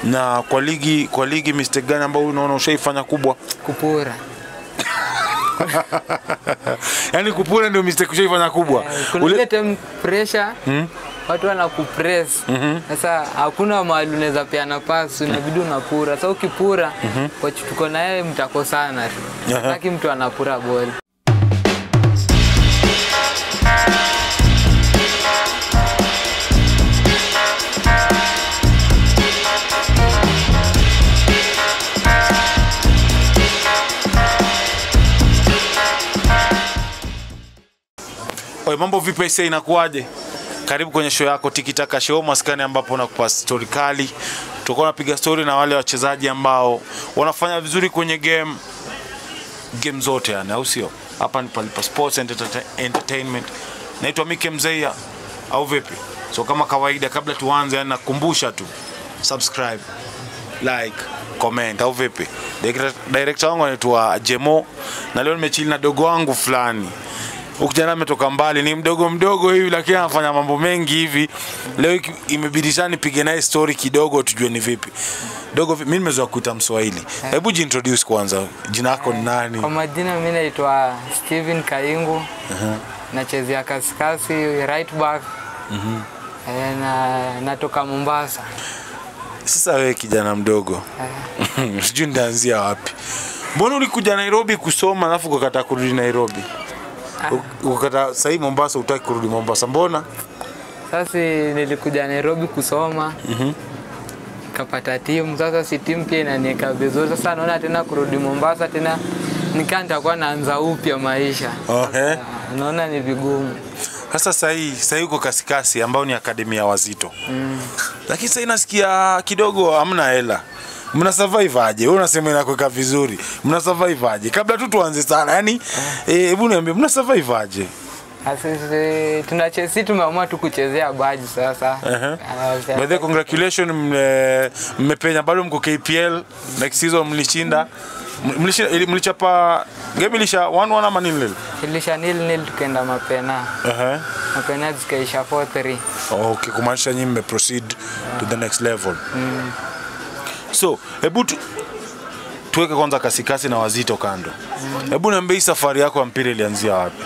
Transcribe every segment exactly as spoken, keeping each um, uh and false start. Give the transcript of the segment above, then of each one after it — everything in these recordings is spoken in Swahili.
Na kwa ligi kwa ligi mistake gani ambayo unaona ushaifanya kubwa? Kupura. Yaani kupura ndio mistake ushaifanya kubwa. Kuna time pressure. Hmm? Watu wana kupress. Sasa mm -hmm. hakuna mahali unaweza peana pass, inabidi unapura. Sasa ukipura, mm -hmm. kwa tuko na yeye mtakosana tu. Lakini mtu anapura ball. Oi, mambo vipi aisee, inakuaje? Karibu kwenye show yako Tiki Taka Show, maskani ambapo nakupa story kali. Tutakuwa tunapiga story na wale wachezaji ambao wanafanya vizuri kwenye game game zote yani, au sio? Hapa ni Palipa Sports and Entertainment. Naitwa Mike Mzeya au vipi? So kama kawaida, kabla tuanze yani nakukumbusha tu subscribe, like, comment au vipi? Director wangu anaitwa Jemo na leo nimechill na dogo wangu fulani. Ukijana ametoka mbali, ni mdogo mdogo hivi lakini anafanya mambo mengi hivi. Leo imebidi sana nipige naye story kidogo tujue ni vipi. Dogo, mimi nimezoea kuita Mswahili. Hebu jiintroduce kwanza. Jina lako ni nani? Kwa majina mimi naitwa Steven Kaingu. Uh-huh. Nachezea kasikasi right back. Mhm. Uh na natoka Mombasa. Sasa wewe kijana mdogo. Eh. Sijui ndaanzia wapi. Mbona ulikuja Nairobi kusoma alafu ukakata kurudi Nairobi? Ukata sasa Mombasa utaki kurudi Mombasa, mbona? Sasa nilikuja Nairobi kusoma. Mhm. Mm kapata timu, sasa si timu pia inanieka vizuri. Sasa naona tena kurudi Mombasa tena nikanda kwa naanza upya maisha. Okay. Naona ni vigumu. Sasa sasa hii sasa uko Kasikasi ambao ni akademia Wazito. Mm. Lakini sasa inasikia kidogo hamna hela. Mna survive aje? Wewe unasema inakuweka vizuri. Mna survive aje? Kabla tu tuanze sana, yani hebu eh, niambie mna survive aje? Asante, tunacheza tumeamua tu kuchezea baji sasa. Uh -huh. By the congratulations, mmepenya bado mko K P L next season mlishinda. Mlishinda mlichapa game ilisha one one ama nil? Ilisha nil nil tukaenda mapena. Eh. Uh -huh. Mapena zikaisha four three. Oh, okay, kumaanisha nyinyi mme proceed yeah. to the next level. Mm. So, hebu tuweke kwanza Kasikasi na Wazito kando. Hebu niambie safari yako ya mpira ilianzia wapi?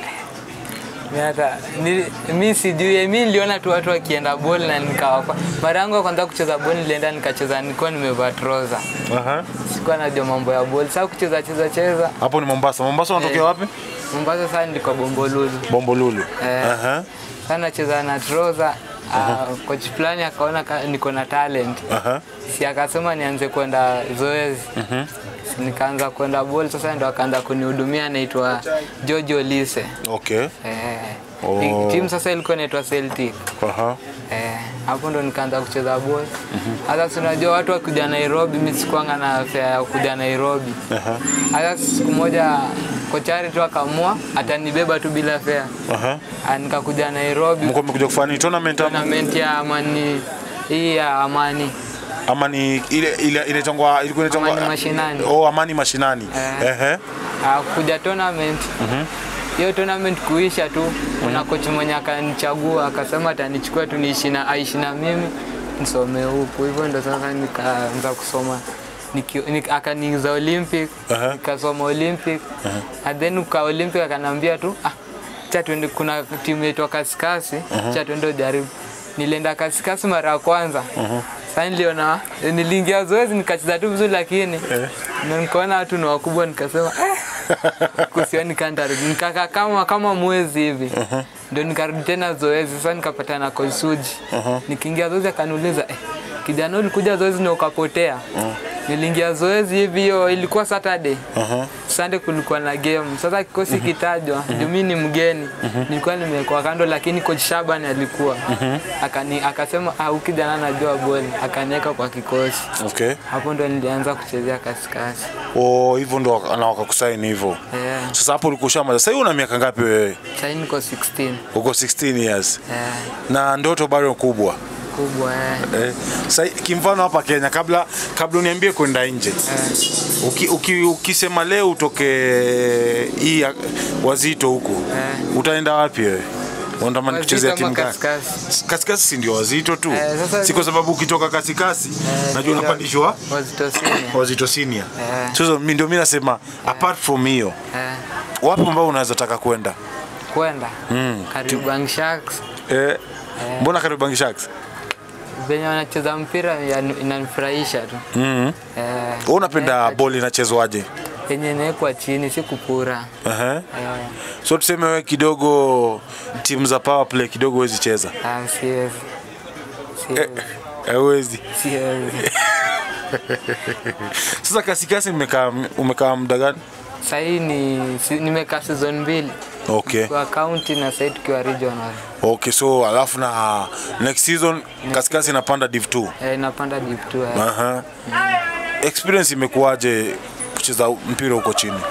Hata mimi sijui, mimi niliona tu watu wakienda ball na nikawa mara yangu kwanza kucheza ball nilienda nikacheza, nilikuwa nimevaa trouser. Aha. Sikuwa najua mambo ya ball. Sasa kucheza cheza cheza. Hapo ni Mombasa. Mombasa unatokea eh, wapi? Mombasa sasa ndiko Bombolulu. Bombolulu. Eh. Aha. Sasa nacheza na trouser. Uh, coach fulani akaona niko na talent. Aha. Si akasema nianze kwenda zoezi. Mhm. Nikaanza kwenda ball, sasa ndo akaanza kunihudumia, anaitwa Jojo Lise. Okay. Eh. Oh. Team sasa ilikuwa inaitwa Celtic. Aha. Eh, hapo ndo nikaanza kucheza ball. Sasa mm -hmm. unajua watu wakija Nairobi, mimi sikuanga na afya ya kuja Nairobi. Aha. Sasa siku moja kochari tu akaamua atanibeba tu bila fare. Aha. Nikakuja Nairobi. Mko mmekuja kufanya tournament tournament ya Amani, hii ya Amani. Amani ile ile ile tongwa ilikuwa inatongwa Amani mashinani. Oh, Amani mashinani. Ehe. Eh. Ah, kuja tournament. Mhm. Hiyo tournament kuisha tu, kuna coach mmoja akanichagua akasema atanichukua tu niishi na aishi na mimi nisome huko. Hivyo ndo sasa nikaanza kusoma. Nik akaniingiza Olympic, uh -huh. nikasoma Olympic. Uh -huh. And then kwa Olympic akanambia tu ah, cha tuende, kuna timu yetu Kasikasi, uh -huh. cha tuende jaribu. Nilienda Kasikasi mara ya kwanza. Uh -huh. Sasa niliona niliingia zoezi nikacheza tu vizuri, lakini eh. nikaona watu ni wakubwa nikasema eh kusio nikaenda nikaka kama kama mwezi hivi. Uh -huh. Ndio nikarudi tena zoezi. Sasa nikapata na Koisuji. Uh -huh. Nikiingia zoezi akaniuliza eh, kijana ulikuja zoezi na ukapotea? Uh -huh. Niliingia zoezi hivi, hiyo ilikuwa Saturday. Uh -huh. Sunday kulikuwa na game. Sasa kikosi uh -huh. kitajwa, uh -huh. mimi ni mgeni. Uh -huh. Nilikuwa nimekuwa kando, lakini coach Shaban alikuwa. Uh -huh. Akani akasema ah, ukijana anajua ball, akaniweka kwa kikosi. Okay. Hapo ndo nilianza kuchezea Kasikasi. Oh, hivyo ndo wakakusaini hivyo. Yeah. Sasa hapo ulikushamaza. Sasa una miaka ngapi wewe? Sasa niko sixteen. Uko sixteen years. Yeah. Na ndoto bado kubwa. Kubwa eh. Eh, sasa kimfano hapa Kenya, kabla kabla uniambie kwenda nje. Eh. Uki, uki ukisema leo utoke hii Wazito huko. Eh. Utaenda wapi wewe? Unatamani kuchezea timu gani? Kasikasi. Kasikasi si ndio Wazito tu. Eh, si kwa sababu ukitoka Kasikasi eh, najua unapandishwa Wazito senior. Wazito senior. Eh. So mimi ndio mimi nasema eh, apart from hiyo. Eh. Wapo ambao unaweza taka kwenda? Kwenda. Mm. Kariobangi Sharks. Eh. eh. Mbona Kariobangi Sharks? Benye wanacheza mpira inanifurahisha tu. Mhm. Eh. Wewe unapenda ball inachezwaje? Yenye nekwa chini si kupura. Uh -huh. Eh. So tuseme wewe kidogo timu za power play kidogo huwezi cheza. Ah, siwezi. Siwezi. Hawezi. Siwezi. Sasa Kasikasi umekaa umekaa muda gani? Sasa hii ni nimekaa season mbili. Okay. Kwa county na side kwa regional. Okay, so alafu na next season Kasikasi inapanda div two. Eh, inapanda div two. Eh. Aha. Mm. Experience imekuaje kucheza mpira huko chini?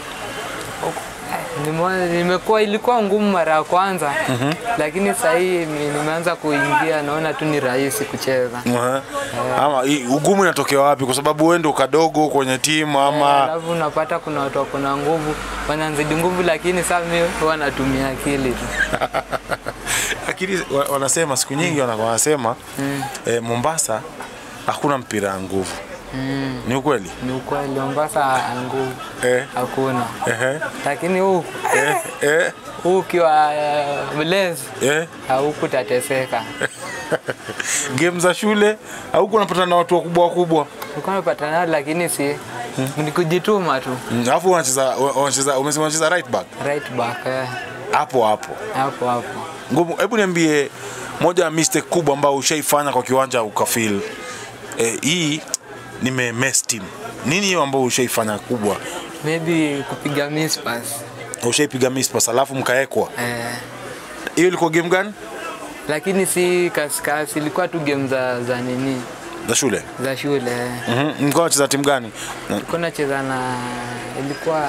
Nimekuwa ilikuwa ngumu mara ya kwanza. Mm -hmm. Lakini sasa hii nimeanza kuingia naona tu ni rahisi kucheza. Uh -huh. eh. Ama ugumu inatokea wapi? Kwa sababu wewe ndio kadogo kwenye timu ama alafu eh, unapata kuna watu wako na nguvu, wanazidi nguvu lakini sasa mimi huwa natumia akili tu. Akili wanasema siku nyingi wanasema mm. eh, Mombasa hakuna mpira wa nguvu. Mm. Ni ukweli? Ni ukweli, Mombasa nguvu. Eh. Hakuna. Eh. Lakini huku eh eh ukiwa mlezi eh huku tateseka. Game za shule huku unapata na watu wakubwa wakubwa. Uko unapata nao lakini si hmm. ni kujituma tu. Alafu mm. unacheza unacheza umesema unacheza right back? Right back eh. Hapo hapo. Hapo hapo. Ngumu, hebu niambie moja ya mistake kubwa ambayo ushaifanya kwa kiwanja ukafeel eh, hii nime mess team. Nini hiyo ambayo ushaifanya kubwa? Maybe kupiga miss pass. Ushaipiga miss pass alafu mkaekwa. Eh. Hiyo ilikuwa game gani? Lakini si Kasikasi, ilikuwa tu game za za nini? Za shule. Za shule. Mhm. Mm, mlikuwa unacheza timu gani? Tulikuwa tunacheza na ilikuwa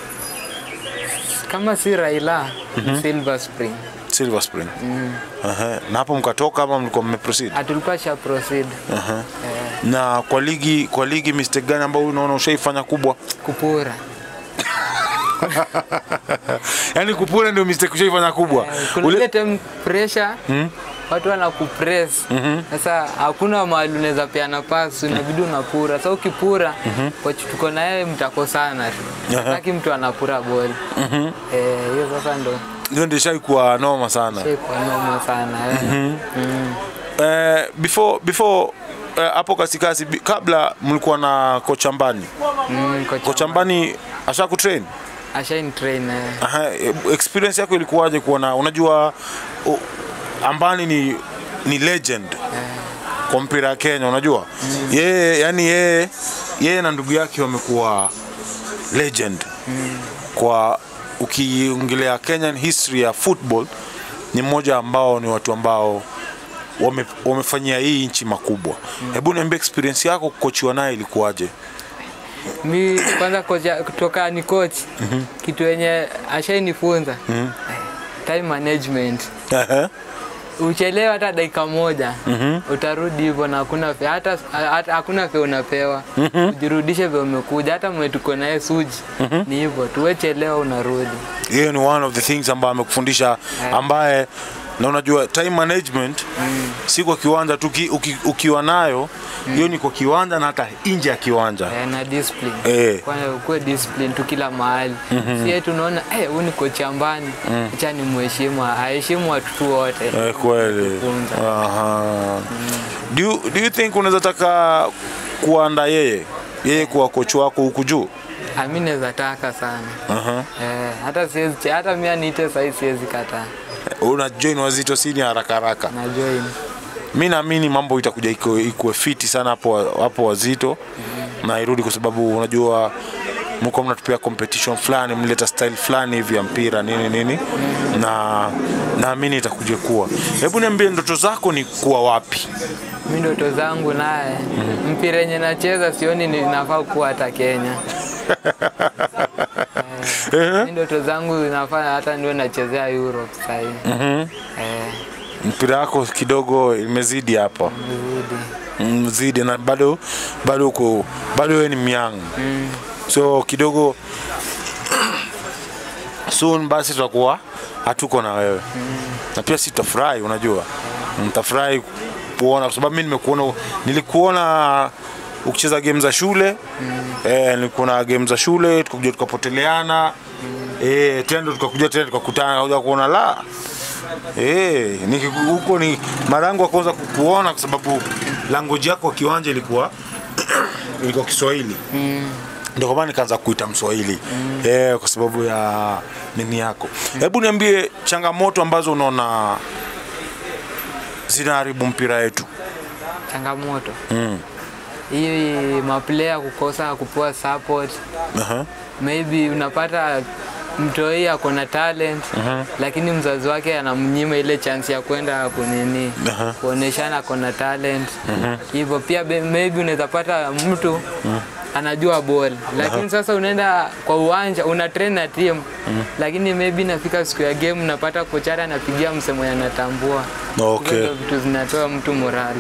kama si Raila, mm -hmm. Silver Spring. Silver Spring. Mm. Aha. Na hapo mkatoka ama mlikuwa mmeproceed? Atulikuwa sha proceed. Aha. Eh. Na kwa ligi kwa ligi mistake gani ambayo unaona ushaifanya kubwa? Kupura. Yaani kupura ndio mistake ushaifanya kubwa. Eh, Ulete pressure. Mm. Watu wanakupress. Sasa mm -hmm. hakuna mahali unaweza peana pass, unabidi unapura. Sasa ukipura, mm -hmm. wacha tuko na yeye mtakosana tu. Lakini mtu anapura ball. Mm -hmm. Eh, hiyo sasa ndo ndio ndio shaikuwa noma sana. Shaikuwa noma sana. Eh. Mm -hmm. mm. Eh, before before hapo uh, Kasikasi kabla mlikuwa na kocha Mbani. Mm, kocha, kocha Mbani ashaku train? Ashain train. Eh. Aha, experience yako ilikuwaje kuona unajua uh, Ambani ni ni legend yeah. kwa mpira wa Kenya unajua mm. yeye yani yeye yeye na ndugu yake wamekuwa legend mm. kwa ukiongelea Kenyan history ya football ni mmoja ambao ni watu ambao wame, wamefanyia hii nchi makubwa. mm. Hebu niambie experience yako kukochiwa naye ilikuwaje? Mimi kwanza kocha kutoka ni coach mm -hmm. kitu yenye ashanifunza mm -hmm. time management. uh -huh. Uchelewa hata dakika moja mm -hmm. utarudi hivyo na hakuna hata hata hakuna fe unapewa. mm -hmm. Ujirudishe vile umekuja, hata mwetuko naye Suji mm -hmm. ni hivyo tuwechelewa unarudi. Hiyo ni one of the things ambaye amekufundisha ambaye na unajua time management mm. si kwa kiwanja tu uki, ukiwa nayo hiyo mm. ni kwa kiwanja na hata nje ya kiwanja. Eh, na discipline. Eh. Kwanza ukue discipline tu kila mahali. Mm -hmm. Si tunaona eh huyu ni kocha Mbani. Mm. Acha ni mheshimu, aheshimu watu wote. Eh, kweli. Aha. Mm. Do you, do you think unaweza taka kuanda yeye? Yeye kuwa coach wako huku juu? Mimi naweza taka sana. Aha. Eh, hata siwezi hata mimi niite sasa siwezi kataa. Una join Wazito senior haraka haraka. Na join. Mimi naamini mambo itakuja iko iko fiti sana hapo hapo Wazito. Mm -hmm. Na irudi kwa sababu unajua mko mnatupia competition fulani, mleta style fulani hivi ya mpira nini nini. Mm -hmm. Na naamini itakuja kuwa. Hebu niambie ndoto zako ni kuwa wapi? Mimi ndoto zangu naye mm -hmm. mpira yenye nacheza sioni ninafaa kuwa hata Kenya. Eh, ndoto zangu zinafanya hata niwe nachezea Europe sasa hivi. Mhm. Eh. Mpira wako kidogo imezidi hapa. Mzidi. Mzidi na bado bado uko bado wewe ni myang. Mm. So kidogo soon basi tutakuwa hatuko na wewe. Mm. Na pia sitafurahi, unajua. Nitafurahi kuona kwa sababu mimi nimekuona, nilikuona ukicheza game za shule. Mm. Eh, nilikuona game za shule, tukakuja tukapoteleana. Mm. Eh, tena tukakuja tena tukakutana kuja kuona la. Eh, ni huko ni mara yangu ya kwanza kukuona kwa sababu language yako kiwanja ilikuwa ilikuwa Kiswahili. Mm. Ndio kwa maana nikaanza kuita Mswahili. Mm. Eh, kwa sababu ya nini yako. Hebu mm. niambie changamoto ambazo unaona zinaharibu mpira yetu. Changamoto. Mm. Hii maplayer kukosa kupewa support. Aha. Uh -huh. Maybe unapata mtoi ako na talent, uh -huh. lakini mzazi wake anamnyima ile chance ya kwenda kunini, uh -huh. kuoneshana ako na talent. Uh -huh. Hivyo pia maybe unaweza pata mtu uh -huh. anajua ball, lakini uh -huh. sasa unaenda kwa uwanja una train na team, uh -huh. lakini maybe nafika siku ya game unapata kocha anapigia msemo anatambua. Okay. Hizo vitu zinatoa mtu morale.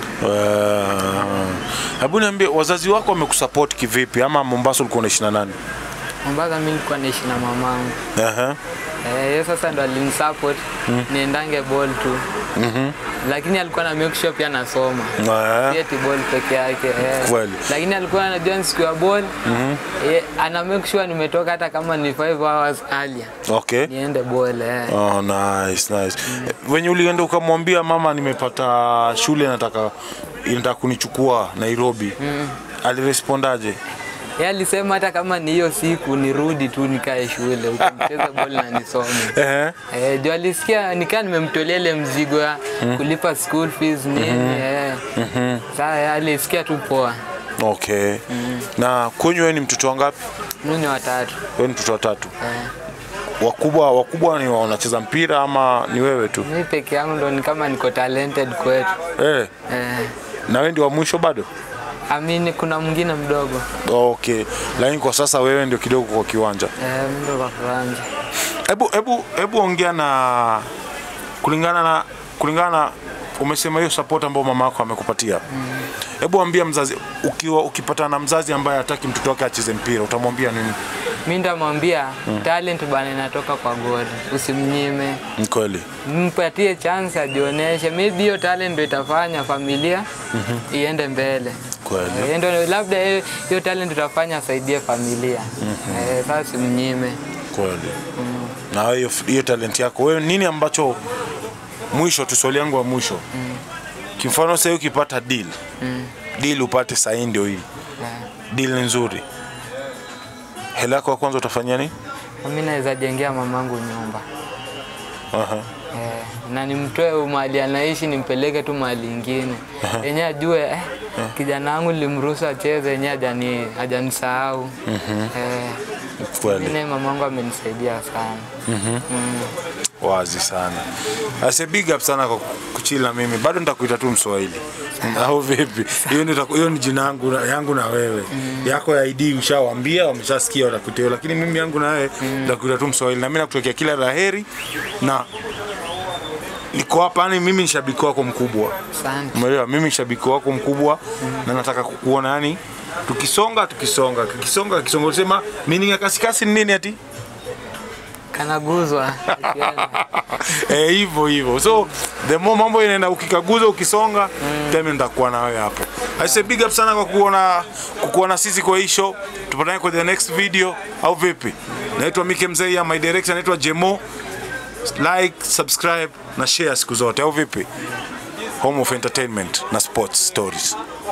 Hebu uh, niambie wazazi wako wamekusupport kivipi ama Mombasa ulikuwa unaishi na nani? Mombasa mimi nilikuwa naishi na mamangu. Aha. Eh, sasa ndo alinisupport mm. niendange ball tu. Mhm. Mm lakini alikuwa na make sure pia nasoma. Ah. Sieti ball peke yake. Eh. Kweli. Lakini alikuwa anajua siku ya ball. Mhm. Eh, ana make sure nimetoka hata kama ni five hours earlier. Okay. Niende ball eh. Oh, nice, nice. Mm. When ulienda ukamwambia mama nimepata shule nataka inataka kunichukua Nairobi. Mm. Alirespondaje? Yeye alisema hata kama ni hiyo siku nirudi tu nikae shule ukacheza ball na nisome. Eh. Eh, ndio alisikia nikaa nimemtolea ile mzigo ya mm. kulipa school fees nini mm -hmm. eh. Mm -hmm. Sasa alisikia tu poa. Okay. Mm. Na kwenye wewe ni mtoto wangapi? Mimi ni watatu. Wewe ni mtoto watatu? Eh. Wakubwa wakubwa ni wanacheza mpira ama ni wewe tu? Mimi peke yangu ndo ni kama niko talented kwetu. Eh. Eh. Na wewe ndio wa mwisho bado? Amini kuna mwingine mdogo. Okay. Lakini kwa sasa wewe ndio kidogo kwa kiwanja. Eh, ndio kwa kiwanja. Hebu hebu hebu ongea na kulingana na kulingana na umesema hiyo support ambayo mama yako amekupatia. Hebu mm. ambia mzazi ukiwa ukipata na mzazi ambaye hataki mtoto wake acheze mpira utamwambia nini? Mimi ndamwambia mm. talent bana inatoka kwa God. Usimnyime. Ni kweli. Mpatie chance ajionyeshe. Maybe hiyo talent ndio itafanya familia mm -hmm. iende mbele. Kweli. Eh, ndio labda hiyo talent itafanya asaidie familia. Mm -hmm. Eh, sasa simnyime. Kweli. Mm. Na hiyo hiyo talent yako wewe nini ambacho mwisho tu swali yangu wa mwisho. Mm. Kimfano sasa ukipata deal. Mm. Deal upate saini ndio hii. Yeah. Deal nzuri. Hela yako kwanza utafanya nini? Mimi naweza jengea mamangu nyumba. Aha. Eh, na nimtoe mahali anaishi nimpeleke tu mahali nyingine. Yenyewe ajue eh, kijana wangu nilimruhusu acheze yenyewe hajani hajanisahau. Mhm. Eh. Kweli. Mimi mamangu amenisaidia sana. Mhm. Mm. Wazi sana. Ase big up sana kwa kuchila mimi. Bado nitakuita tu Mswahili. Au vipi? Hiyo ndio hiyo ni jina yangu yangu na wewe. Mm. Yako ya I D ushawaambia, wameshasikia watakutewa, lakini mimi yangu na wewe nitakuita tu Mswahili. Na mimi nakutokea kila laheri na niko hapa ni mimi ni shabiki wako mkubwa. Asante. Umeelewa? Mimi ni shabiki wako mkubwa mm. na nataka kukuona yani tukisonga tukisonga tukisonga tukisonga usema meaning ya kasikasi ni nini ati? Kanaguzwa. Eh hivyo hivyo. So the more mambo inaenda ukikaguza ukisonga mm. time nitakuwa na wewe hapo. I say big up sana kwa kuona kukuona sisi kwa hii show. Tupatane kwa the next video au vipi? Naitwa Mike Mzee, my director anaitwa Jemo. Like, subscribe na share siku zote au vipi? Home of entertainment na sports stories.